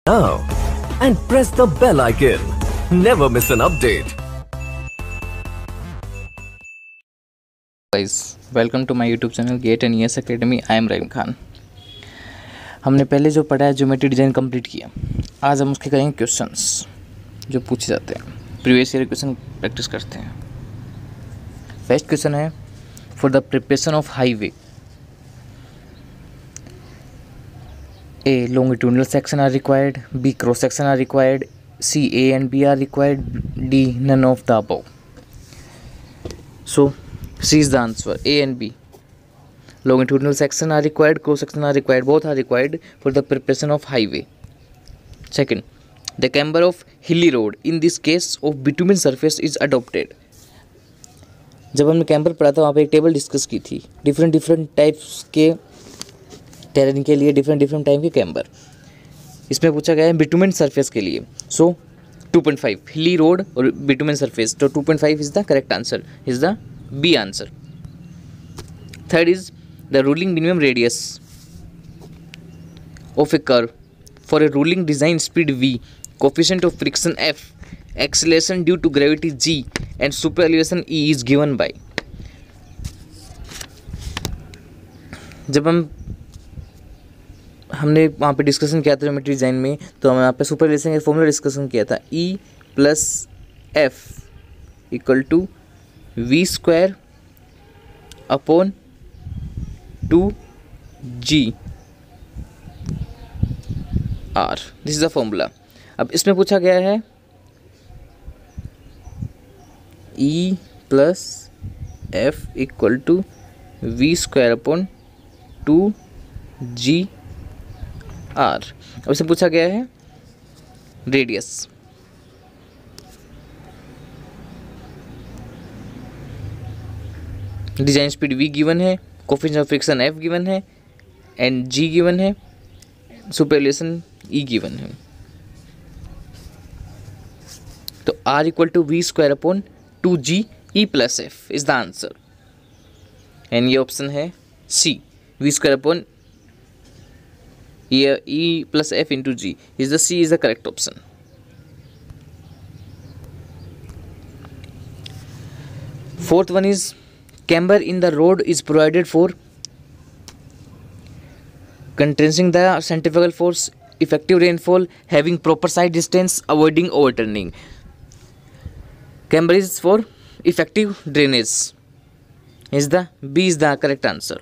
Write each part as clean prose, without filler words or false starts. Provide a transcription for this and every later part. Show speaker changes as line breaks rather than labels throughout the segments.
now and press the bell icon. Never miss an update.
Guys, welcome to my YouTube channel GATE and ES academy. I am Rahim Khan. हमने पहले जो पढ़ा है geometry design complete किया। आज हम उसके करेंगे क्वेश्चंस जो पूछे जाते हैं, प्रीवियस ईयर क्वेश्चन प्रैक्टिस करते हैं। फर्स्ट क्वेश्चन है, for the preparation of highway A longitudinal section are required, B cross section are required, C A and B are required, D none of the above. So C is the answer, A and B. Longitudinal section are required, cross section are required, both are required for the preparation of highway. Second, the camber of hilly road in this case of bitumen surface is adopted. जब हमने camber पढ़ा था वहाँ पे एक table discuss की थी, different types के टेरेन के लिए डिफरेंट टाइप के कैम्बर। इसमें पूछा गया है बिटुमेन सरफेस के लिए। सो 2.5 हिली रोड और बिटुमेन सरफेस, तो 2.5 is the correct answer, is the B answer. Third is the ruling minimum radius of a curve for a ruling design speed v, coefficient of friction f, acceleration due to gravity g and super elevation e is given by. जब हमने वहाँ पे discussion किया था geometry design में, तो हमने वहाँ पे सुपर एलिवेशन का फॉर्मूला डिस्कशन किया था, E + F = v² upon 2g r। This is the formula. अब इसमें पूछा गया है E + F = v² upon 2g r। अब इसे पूछा गया है radius. Design speed v given है, coefficient of friction f given है एंड g गिवन है, सुपर एलिवेशन e गिवन है। तो r = v² upon 2g e + f is the answer. And ये ऑप्शन है C, v² upon here E + F into G is the C is the correct option. Fourth one is camber in the road is provided for containing the centrifugal force, effective rainfall, having proper side distance, avoiding overturning. Camber is for effective drainage. Is the B is the correct answer.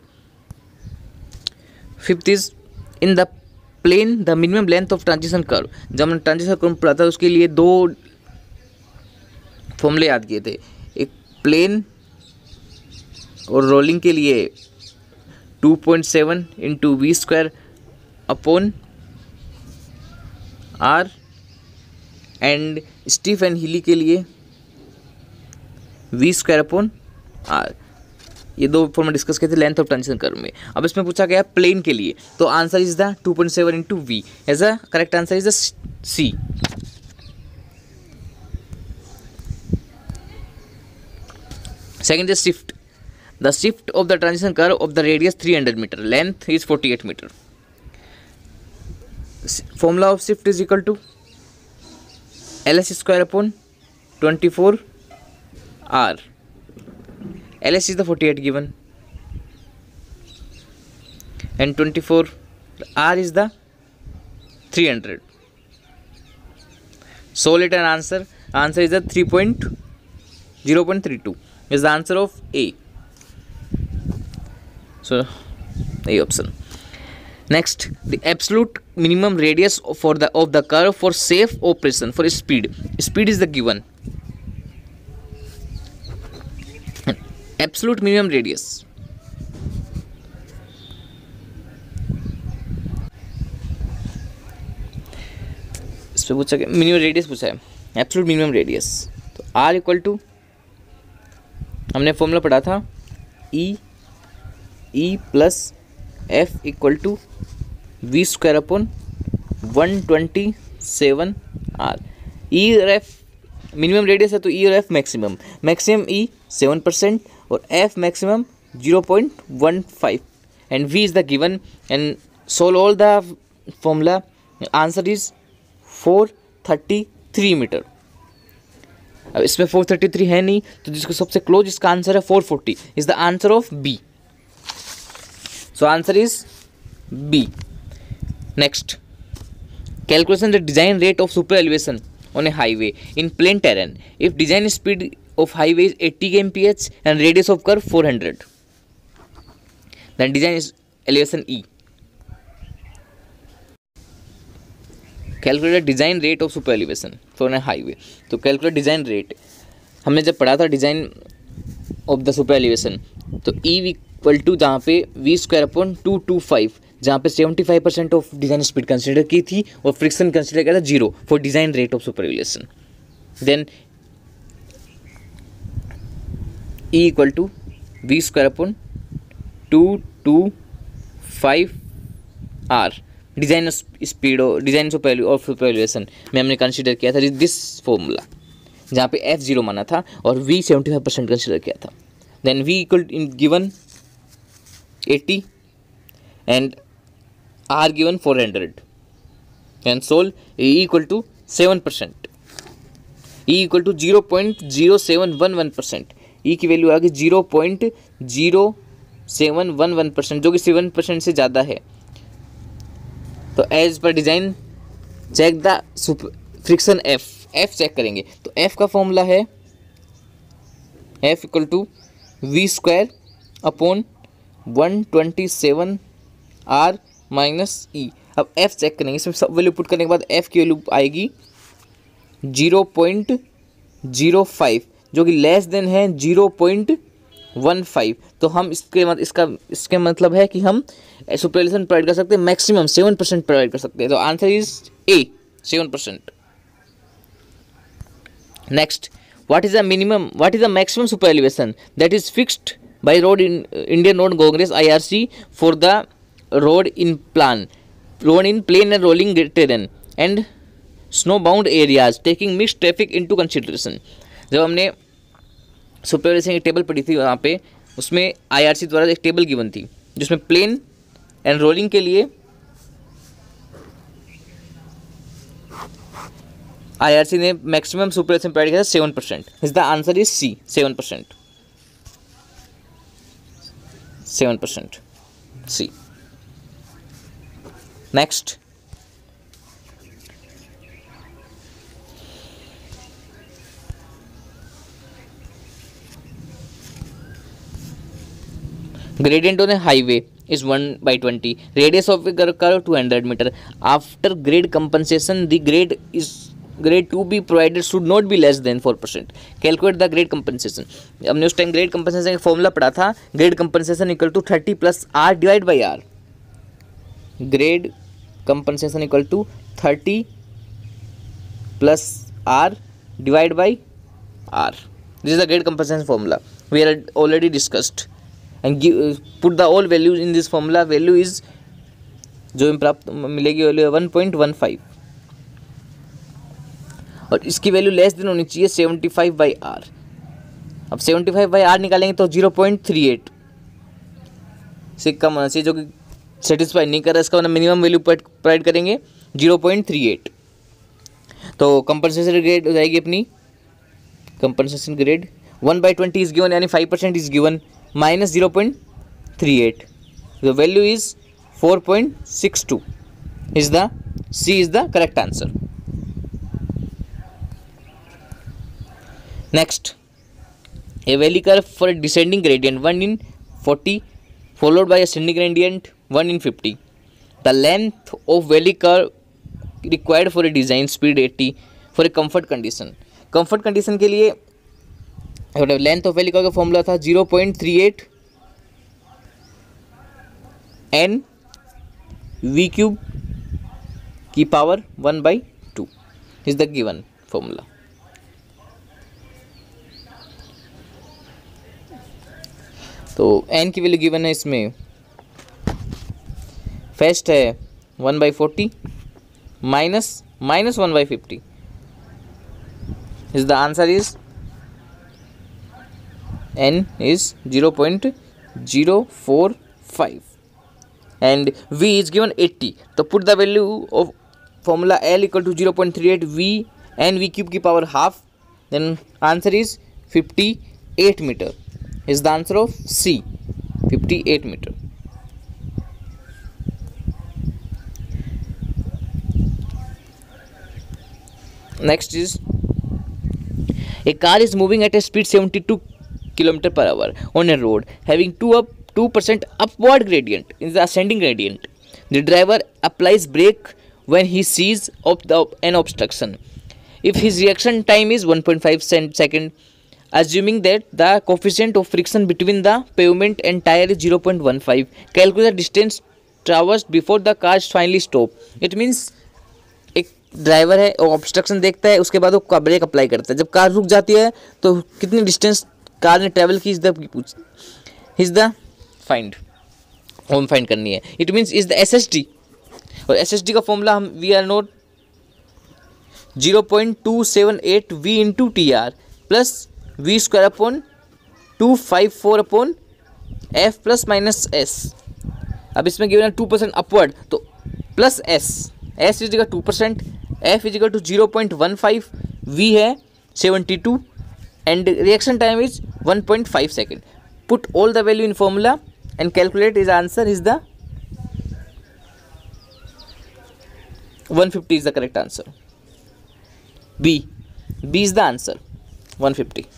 Fifth is in the plain the minimum length of transition curve. जब हमने transition curve पढ़ा था उसके लिए दो फॉर्मूले याद किए थे, एक प्लेन और रोलिंग के लिए 2.7 × v² upon r and steep and hilly के लिए v² अपॉन r। ये दो फॉर्मूला डिस्कस किए थे लेंथ ऑफ ट्रांजिशन कर्व में। अब इसमें पूछा गया प्लेन के लिए, तो answer is the 2.7 × v as a correct answer is the C. Second is shift. The shift of the transition curve of the radius 300 metre, length is 48 metre. Formula of shift is equal to ls² upon 24 r। LS is the 48 given and 24 R is the 300. So let an answer is the 0.32 is the answer of A. So A option. Next, the absolute minimum radius of the curve for safe operation for speed. Speed is the given. Absolute minimum radius, इस पे पूछा गया minimum radius पूछा है, absolute minimum radius. तो R = हमने formula पढ़ा था E + F = v² upon 127 r। E और F मिनिमम रेडियस है तो E और F मैक्सिमम E 7% और F maximum 0.15 and V is the given and solve all the formula. Answer is 433 metre. अब इसमें 433 है नहीं, तो जिसको सबसे क्लोज इसका आंसर है 440 is the answer of B. So answer is B. Next, calculation the design rate of super elevation on a highway in plain terrain if design speed of highway is 80 kmph and radius of curve 400, then design is elevation E. Calculate the design rate of super elevation for a highway. तो calculate design rate हमने जब पढ़ा था design of the super elevation, तो E equal to जहाँ पे v²/225, जहाँ पे 75% ऑफ डिज़ाइन स्पीड कंसिडर की थी और फ्रिक्शन कंसिडर किया था 0 for design rate of super elevation. Then E equal to v²/225r design speed और डिज़ाइन ऑफ सुपर एलिवेशन में हमने कंसिडर किया था दिस फॉर्मूला, जहाँ पे f 0 माना था और v 75% कंसिडर किया था। Then v equal in given 80 and R given 400 and solve E equal to 7%, E equal to 0.0711%, E की वैल्यू आ गई 0.0711%, जो कि 7% से ज़्यादा है। तो एज पर design check the friction F check करेंगे, तो F का फॉर्मूला है F equal to v²/127r minus E। अब F चेक करेंगे, इसमें सब वैल्यू पुट करने के बाद F की वैल्यू आएगी 0.05, जो कि लेस देन है 0.15। तो हम इसके मतलब है कि हम सुपर एलिवेशन प्रोवाइड कर सकते हैं, मैक्सिमम 7% प्रोवाइड कर सकते हैं। तो answer is A 7%। Next, what is the maximum super elevation that is fixed by road in Indian Road Congress IRC for the road in plain and rolling terrain and snow bound areas taking mixed traffic into consideration। जब हमने super elevation की table पढ़ी थी वहाँ पे, उसमें IRC द्वारा एक टेबल गिवन थी जिसमें प्लेन एंड रोलिंग के लिए IRC ने मैक्सिमम सुपर एलिवेशन प्रोवाइड किया था 7%। Is the answer is C 7%। C. Next, gradient on a highway is 1/20, radius of a curve 200 meter. After grade compensation, the grade to be provided should not be less than 4%. Calculate the grade compensation. हमने उस time grade compensation का फॉर्मूला पढ़ा था, grade compensation equal to 30 plus r divided by r. Grade compensation equal to 30 plus r divided by r. This is the grade compensation formula we are already discussed, and put the all values in this formula. Value is जो प्राप्त मिलेगी value 1.15 और इसकी value less than होनी चाहिए 75/r। अब 75/r निकालेंगे तो 0.38 से कम होना चाहिए, जो कि सेटिस्फाई नहीं कर रहा। इसका मिनिमम वैल्यू प्रोवाइड करेंगे 0.38। तो कंपनसेशन ग्रेड हो जाएगी अपनी, कंपनसेशन ग्रेड 1/20 इज गिवन, यानी 5% is given, minus 0.38, the value is 4.62 is the C is the correct answer. Next, a valley curve for descending gradient 1 in 40 followed by ascending gradient 1 in 50. The length of valley curve required for a design speed 80 for a comfort condition. Comfort condition के लिए length of valley curve का formula था 0.38 n v³ की power 1/2 is the given formula. तो n की value given है इसमें, first है 1/40 minus 1/50 is the answer is n is 0.045 and v is given 80. तो put the value of formula L equal to 0.38 V n V cube की power half, then answer is 58 meter is the answer of C, 58 meter. Next is, a car is moving at a speed 72 km per hour on a road having 2% upward gradient in the ascending gradient. The driver applies brake when he sees an obstruction. If his reaction time is 1.5 second, assuming that the coefficient of friction between the pavement and tire is 0.15, calculate the distance traversed before the car finally stop. It means एक driver है, obstruction देखता है, उसके बाद वो break apply करता है. जब कार रुक जाती है तो कितनी डिस्टेंस कार ने ट्रेवल की is the find home find करनी है. It means is the SSD, और SSD का फॉर्मूला हम we are note 0.278 V into TR plus V square upon 254 upon F plus minus S. अब इसमें गिवन 2% अपवर्ड तो plus S is equal 2%, F is equal to 0.15, V है 72 and reaction time is 1.5 second. Put all the value in formula and calculate. His answer is the 150 is the correct answer. B is the answer, 150.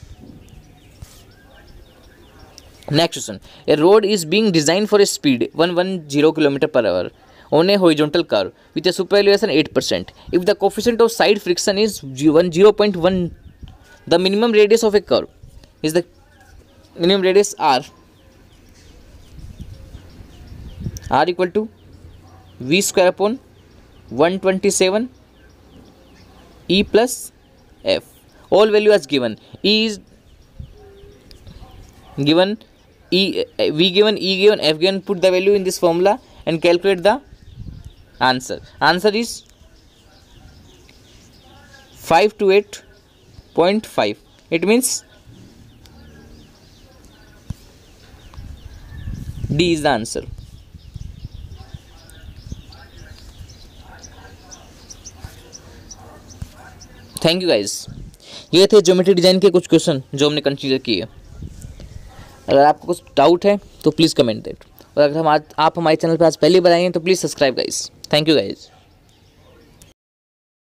Next question. A road is being designed for a speed 110 km per hour on a horizontal curve with a superelevation 8%. If the coefficient of side friction is 0.1, the minimum radius of a curve is the minimum radius R equal to V square upon 127 E plus F. All value as given. E is given, V given, E given, F given. Put the value in this formula and calculate the answer. Answer is 528.5. It means D is the answer. Thank you guys. ये थे geometry design के कुछ question जो हमने consider किए. अगर आपको कुछ डाउट है तो प्लीज़ कमेंट दैट, और अगर आप हमारे चैनल पर आज पहली बार आए हैं तो please subscribe guys. Thank you guys.